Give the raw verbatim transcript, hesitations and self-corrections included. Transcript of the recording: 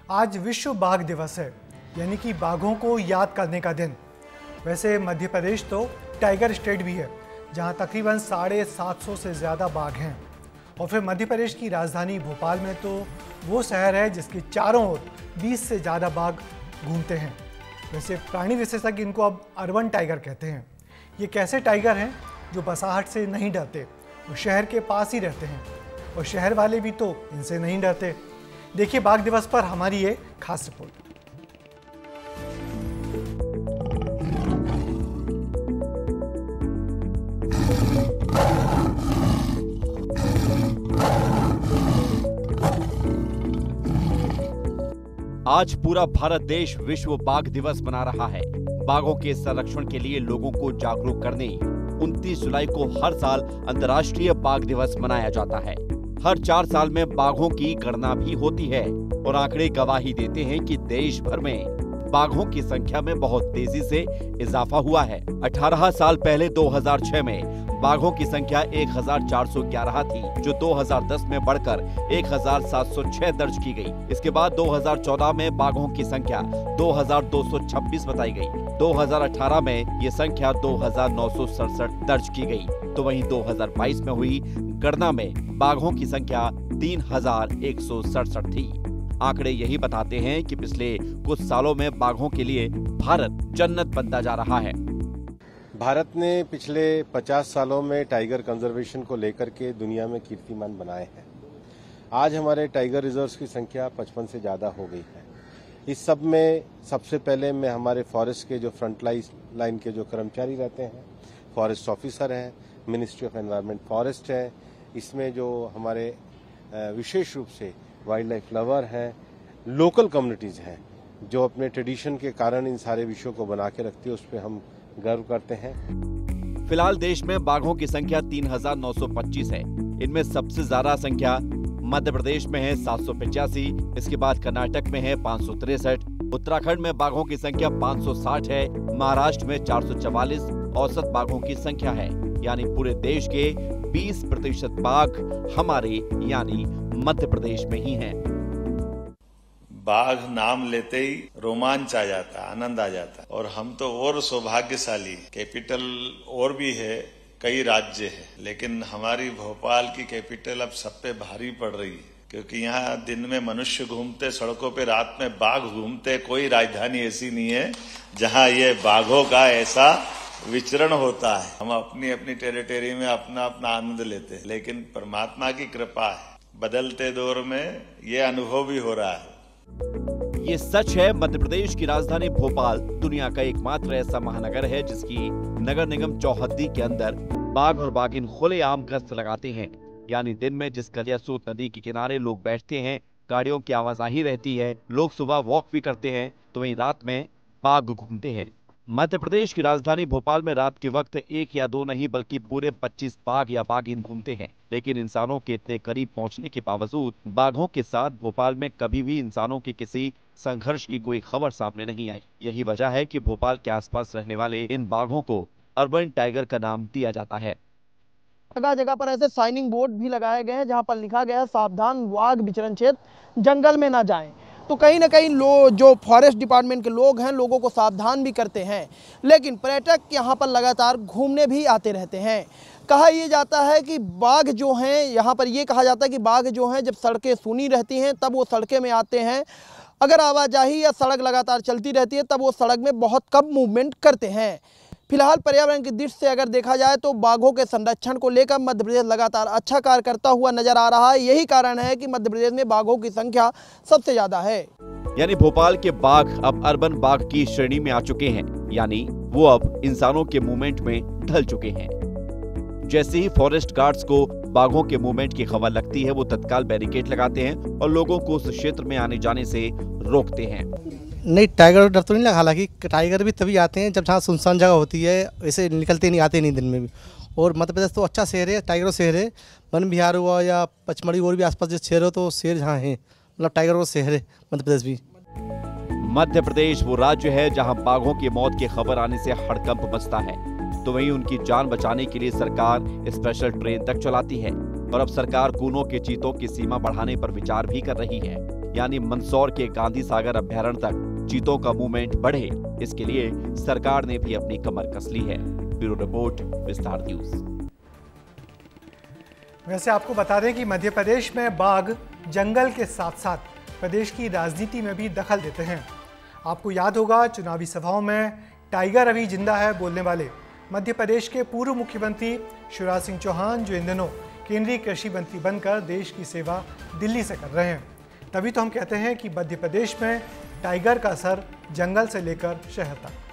आज विश्व बाघ दिवस है, यानी कि बाघों को याद करने का दिन। वैसे मध्य प्रदेश तो टाइगर स्टेट भी है, जहां तकरीबन साढ़े सात सौ से ज़्यादा बाघ हैं। और फिर मध्य प्रदेश की राजधानी भोपाल में तो वो शहर है जिसके चारों ओर बीस से ज़्यादा बाघ घूमते हैं। वैसे प्राणी विशेषज्ञ इनको अब अर्बन टाइगर कहते हैं। ये कैसे टाइगर हैं जो बसाहट से नहीं डरते और शहर के पास ही रहते हैं, और शहर वाले भी तो इनसे नहीं डरते। देखिए बाघ दिवस पर हमारी ये खास रिपोर्ट। आज पूरा भारत देश विश्व बाघ दिवस मना रहा है। बाघों के संरक्षण के लिए लोगों को जागरूक करने उनतीस जुलाई को हर साल अंतर्राष्ट्रीय बाघ दिवस मनाया जाता है। हर चार साल में बाघों की गणना भी होती है और आंकड़े गवाही देते हैं कि देश भर में बाघों की संख्या में बहुत तेजी से इजाफा हुआ है। अठारह साल पहले दो हज़ार छह में बाघों की संख्या एक हज़ार चार सौ ग्यारह थी, जो दो हज़ार दस में बढ़कर एक हज़ार सात सौ छह दर्ज की गई। इसके बाद दो हज़ार चौदह में बाघों की संख्या दो हज़ार दो सौ छब्बीस बताई गई। दो हज़ार अठारह में ये संख्या दो हज़ार नौ सौ सड़सठ दर्ज की गई। तो वहीं दो हज़ार बाईस में हुई गणना में बाघों की संख्या तीन हज़ार एक सौ सड़सठ थी। आंकड़े यही बताते हैं कि पिछले कुछ सालों में बाघों के लिए भारत जन्नत बनता जा रहा है। भारत ने पिछले पचास सालों में टाइगर कंजर्वेशन को लेकर के दुनिया में कीर्तिमान बनाए हैं। आज हमारे टाइगर रिजर्व्स की संख्या पचपन से ज्यादा हो गई है। इस सब में सबसे पहले मैं हमारे फॉरेस्ट के जो फ्रंट लाइन के जो कर्मचारी रहते हैं, फॉरेस्ट ऑफिसर हैं, मिनिस्ट्री ऑफ एनवायरनमेंट फॉरेस्ट है, इसमें जो हमारे विशेष रूप से वाइल्ड लाइफ लवर हैं, लोकल कम्युनिटीज हैं जो अपने ट्रेडिशन के कारण इन सारे विषयों को बना के रखती है, उस पर हम गर्व करते हैं। फिलहाल देश में बाघों की संख्या तीन हज़ार नौ सौ पच्चीस है। इनमें सबसे ज्यादा संख्या मध्य प्रदेश में है सात सौ पचासी, इसके बाद कर्नाटक में है पाँच सौ तिरसठ, उत्तराखंड में बाघों की संख्या पाँच सौ साठ है, महाराष्ट्र में चार सौ चवालीस औसत बाघों की संख्या है। यानी पूरे देश के बीस प्रतिशत बाघ हमारे यानी मध्य प्रदेश में ही हैं। बाघ नाम लेते ही रोमांच आ जाता है, आनंद आ जाता है। और हम तो और सौभाग्यशाली, कैपिटल और भी है, कई राज्य है, लेकिन हमारी भोपाल की कैपिटल अब सब पे भारी पड़ रही है, क्योंकि यहाँ दिन में मनुष्य घूमते सड़कों पे, रात में बाघ घूमते। कोई राजधानी ऐसी नहीं है जहाँ ये बाघों का ऐसा विचरण होता है। हम अपनी अपनी टेरिटरी में अपना अपना आनंद लेते हैं, लेकिन परमात्मा की कृपा है, बदलते दौर में ये अनुभव भी हो रहा है। ये सच है, मध्य प्रदेश की राजधानी भोपाल दुनिया का एकमात्र ऐसा महानगर है जिसकी नगर निगम चौहद्दी के अंदर बाघ और बाघिन खुलेआम गश्त लगाते हैं। यानी दिन में जिस कलियासोत नदी के किनारे लोग बैठते हैं, गाड़ियों की आवाजाही रहती है, लोग सुबह वॉक भी करते हैं, तो वहीं रात में बाघ घूमते हैं। मध्य प्रदेश की राजधानी भोपाल में रात के वक्त एक या दो नहीं बल्कि पूरे पच्चीस बाघ या बाघिन घूमते हैं। लेकिन इंसानों के इतने करीब पहुंचने के बावजूद बाघों के साथ भोपाल में कभी भी इंसानों के किसी संघर्ष की कोई खबर सामने नहीं आई। यही वजह है कि भोपाल के आसपास रहने वाले इन बाघों को अर्बन टाइगर का नाम दिया जाता है। जगह जगह पर ऐसे साइनिंग बोर्ड भी लगाए गए हैं जहां पर लिखा गया है सावधान, बाघ विचरण क्षेत्र, जंगल में ना जाएं। तो कहीं ना कहीं लोग जो फॉरेस्ट डिपार्टमेंट के लोग हैं, लोगों को सावधान भी करते हैं, लेकिन पर्यटक यहाँ पर लगातार घूमने भी आते रहते हैं। कहा यह जाता है कि बाघ जो हैं, यहाँ पर ये कहा जाता है कि बाघ जो हैं जब सड़कें सूनी रहती हैं तब वो सड़कें में आते हैं। अगर आवाजाही या सड़क लगातार चलती रहती है तब वो सड़क में बहुत कम मूवमेंट करते हैं। फिलहाल पर्यावरण की दृष्टि से अगर देखा जाए तो बाघों के संरक्षण को लेकर मध्य प्रदेश लगातार अच्छा कार्य करता हुआ नजर आ रहा है। यही कारण है कि मध्य प्रदेश में बाघों की संख्या सबसे ज्यादा है। यानी भोपाल के बाघ अब अर्बन बाघ की श्रेणी में आ चुके हैं, यानी वो अब इंसानों के मूवमेंट में ढल चुके हैं। जैसे ही फॉरेस्ट गार्ड्स को बाघों के मूवमेंट की खबर लगती है, वो तत्काल बैरिकेड लगाते हैं और लोगों को उस क्षेत्र में आने जाने से रोकते हैं। नहीं, टाइगर डर तो नहीं लगा। हालांकि टाइगर भी तभी आते हैं जब जहाँ सुनसान जगह होती है, वैसे निकलते नहीं, आते नहीं दिन में भी। और मध्य प्रदेश तो अच्छा शहर है, टाइगर शहर है। वन विहार हुआ या पचमढ़ी और भी आसपास जो शहर हो, तो शेर जहाँ है, मतलब टाइगर वो शहर है मध्य प्रदेश भी। मध्य प्रदेश वो राज्य है जहाँ बाघों की मौत की खबर आने से हड़कंप मचता है, तो वहीं उनकी जान बचाने के लिए सरकार स्पेशल ट्रेन तक चलाती है और अब सरकार कूनों के चीतों की सीमा बढ़ाने पर विचार भी कर रही है। यानी मंदसौर के गांधी सागर अभ्यारण्य तक चीतों का मूवमेंट बढ़े, इसके लिए सरकार ने भी अपनी कमर कस ली है। Bureau report, Vistaar news. वैसे आपको बता दें कि मध्य प्रदेश में बाघ जंगल के साथ साथ प्रदेश की राजनीति में भी दखल देते हैं। आपको याद होगा, चुनावी सभाओं में टाइगर अभी जिंदा है बोलने वाले मध्य प्रदेश के पूर्व मुख्यमंत्री शिवराज सिंह चौहान, जो इन दिनों केंद्रीय कृषि मंत्री बनकर देश की सेवा दिल्ली से कर रहे हैं। तभी तो हम कहते हैं कि मध्य प्रदेश में टाइगर का असर जंगल से लेकर शहर तक।